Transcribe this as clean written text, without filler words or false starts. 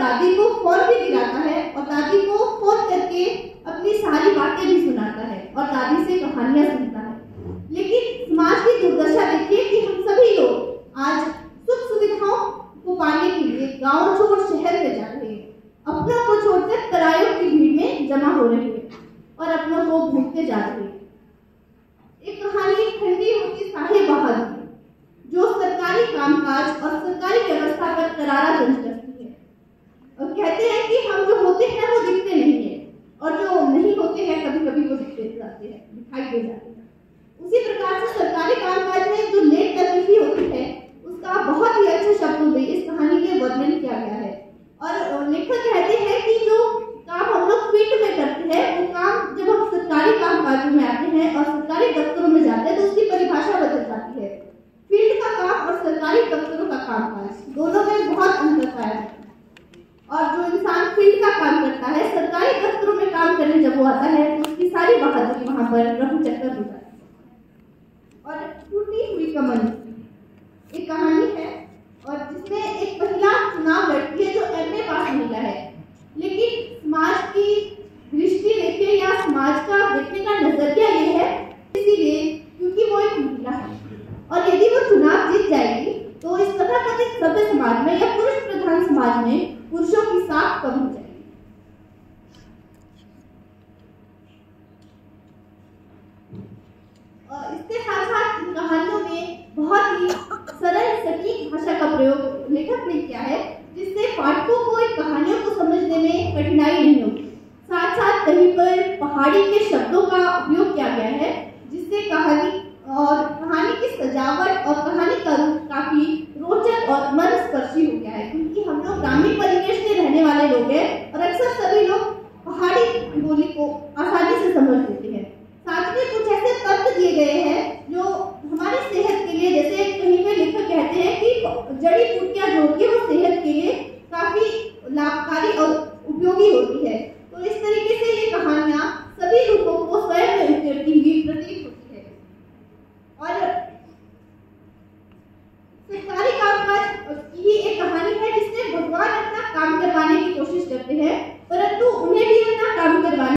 दादी को फोन भी दिलाता है और दादी को फोन करके अपनी सारी बातें भी सुनाता है और दादी से कहानियां सुनता है। लेकिन समाज की दुर्दशा देखिए कि हम सभी लोग आज सुख सुविधाओं को पाने के लिए गांव छोड़ शहर में जा रहे हैं, अपनों को छोड़कर परायों की भीड़ में जमा हो रहे हैं और अपनों को भूलते जा रहे हैं। एक कहानी ठंडी होती साहे बहादुर जो सरकारी कामकाज और सरकारी व्यवस्था पर करारा तंज करती है और कहते हैं कि हम जो होते हैं वो दिखते नहीं है और जो नहीं होते हैं कभी कभी वो दिखाई दे जाते हैं। उसी प्रकार से सरकारी कामकाज में जो लेट तकलीफी होती है उसका बहुत ही अच्छे शब्दों में इस कहानी के वर्णन किया गया है। और लेखक कहते हैं कि जो काम हम लोग फील्ड में करते हैं वो काम जब हम सरकारी कामकाजों में आते हैं और सरकारी दफ्तरों में जाते हैं तो उसकी परिभाषा बदल जाती है। फील्ड का काम और सरकारी दफ्तरों का कामकाज दोनों में बहुत अंतर पाया जाता है और जो इंसान फील्ड का काम करता है सरकारी दफ्तरों में काम करने जब वो आता है तो उसकी सारी बहादुरी वहां पर रफू चक्कर हो जाती है। और टूटी हुई कमल एक कहानी है और जिसमें एक महिला चुनाव लड़ती है जो एमए पास महिला है, लेकिन समाज की दृष्टि देखिए या समाज का देखने का नजरिया ये है इसीलिए क्योंकि वो एक महिला है और यदि वो चुनाव जीत जाएगी तो इस तथाकथित सभ्य समाज में या पुरुष प्रधान समाज में पुरुषों की साख कम हो जाएगी। और इसके साथ साथ इन कहानियों में बहुत ही सरल सटीक भाषा का प्रयोग लेखक ने किया है जिससे पाठकों को इन कहानियों को समझने में कठिनाई नहीं होगी। साथ साथ कहीं पर पहाड़ी के शब्दों का उपयोग किया गया है जिससे कहानी की सजावट और कहानी का रूप काफी रोचक और मनस्पर्शी हो गया है क्योंकि हम लोग ग्रामीण परिवेश में रहने वाले लोग हैं और अक्सर सभी लोग पहाड़ी बोली को